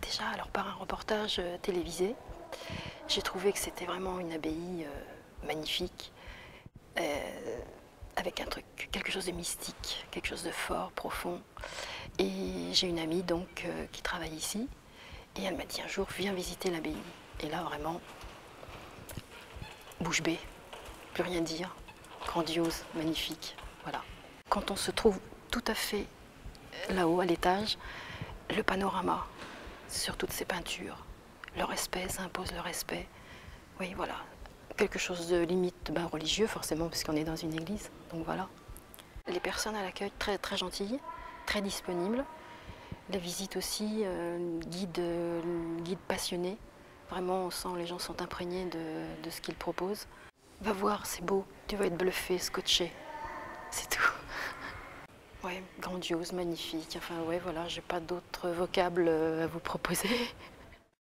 Déjà, alors par un reportage télévisé, j'ai trouvé que c'était vraiment une abbaye magnifique, avec un truc, quelque chose de mystique, quelque chose de fort, profond. Et j'ai une amie donc qui travaille ici, et elle m'a dit un jour, viens visiter l'abbaye. Et là, vraiment, bouche bée, plus rien dire, grandiose, magnifique, voilà. Quand on se trouve tout à fait là-haut, à l'étage, le panorama sur toutes ces peintures, le respect, ça impose le respect. Oui, voilà, quelque chose de limite religieux forcément, puisqu'on est dans une église, donc voilà. Les personnes à l'accueil, très, très gentilles, très disponibles. La visite aussi, guide passionné. Vraiment, on sent les gens sont imprégnés de ce qu'ils proposent. Va voir, c'est beau, tu vas être bluffé, scotché, c'est tout. Ouais, grandiose, magnifique, enfin ouais, voilà, j'ai pas d'autres vocables à vous proposer.